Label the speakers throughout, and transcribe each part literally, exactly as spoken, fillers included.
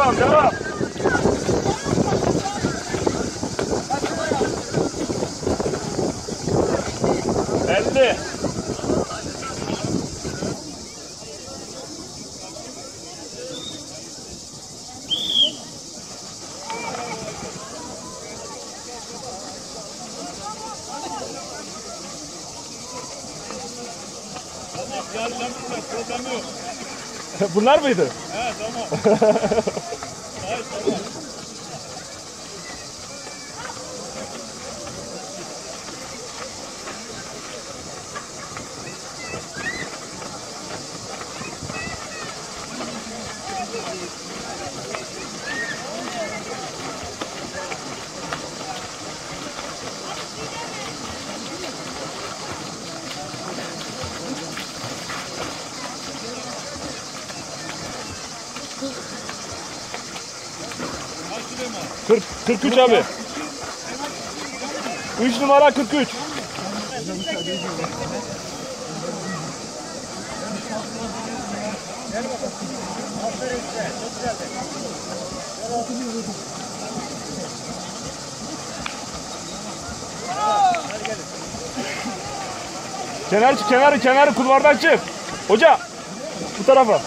Speaker 1: Devam devam. elli.
Speaker 2: Problem yok.
Speaker 1: Bunlar mıydı?
Speaker 2: He tamam. Hayır tamam.
Speaker 1: kırk, kırk üç abi. üç numara kırk üç. Kenar çık, kenarı, kenarı kulvardan çık. Hoca, bu tarafa.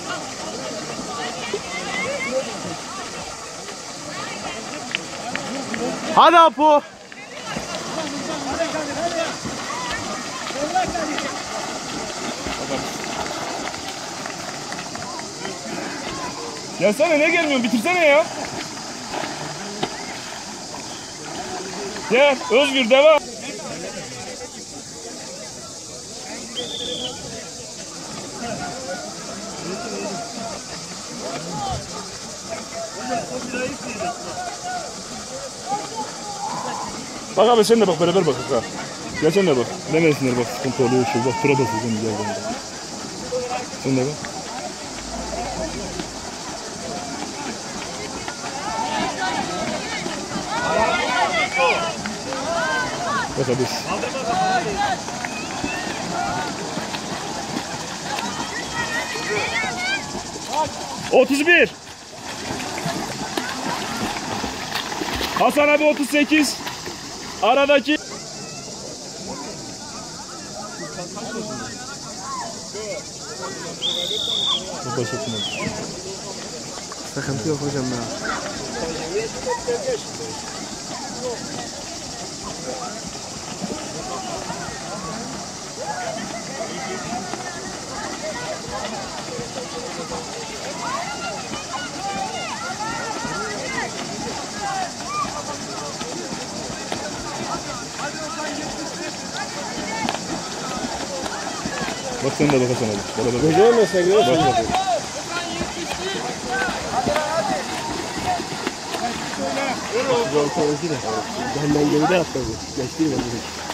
Speaker 3: Hadi Apo.
Speaker 1: Gelsene, ne gelmiyorsun? Bitirsene ya. Gel, Özgür devam. Bak abi sen de bak, beraber bak. Ha. Gel sen de bak. Demesinler bak, sıkıntı oluyor şu. Bak tura basıyorsun güzel. Sen de bak. Bak abi. otuz bir. Hasan abi otuz sekiz. Aradaki
Speaker 3: Sıkıntı yok hocam ya.
Speaker 1: bak sen de bak Hasan abi. Beraber bak.
Speaker 3: Hocam mesela görüyorsun.
Speaker 1: Bak bak.
Speaker 3: Hemen geride atladı. Geçti mi?